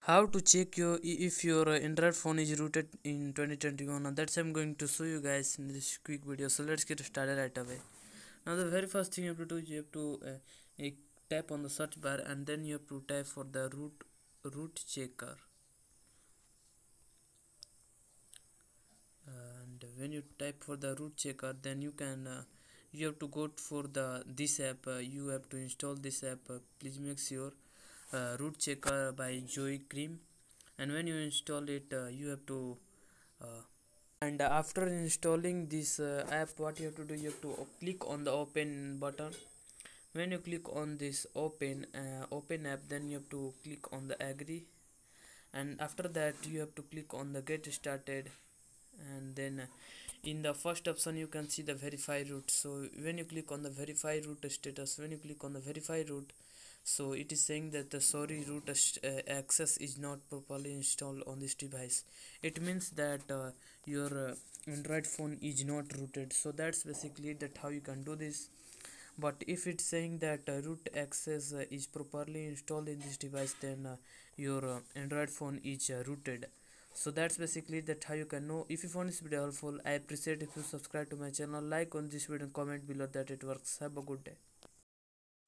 How to check if your Android phone is rooted in 2021. Now that's I'm going to show you guys in this quick video. So let's get started right away. Now the very first thing you have to do is you have to tap on the search bar, and then you have to type for the root checker. And when you type for the root checker, then you have to go for this app. You have to install this app. Please make sure root checker by Joy Cream. And when you install it, you have to uh, and after installing this app, what you have to do, you have to click on the open button. When you click on this open app, then you have to click on the agree, and after that you have to click on the get started. And then in the first option you can see the verify root. So when you click on the verify root status, when you click on the verify root, so it is saying that the sorry root access is not properly installed on this device. It means that your Android phone is not rooted. So that's basically that how you can do this. But if it's saying that root access is properly installed in this device, then your Android phone is rooted. So that's basically that how you can know. If you found this video helpful, I appreciate if you subscribe to my channel, like on this video and comment below that it works. Have a good day.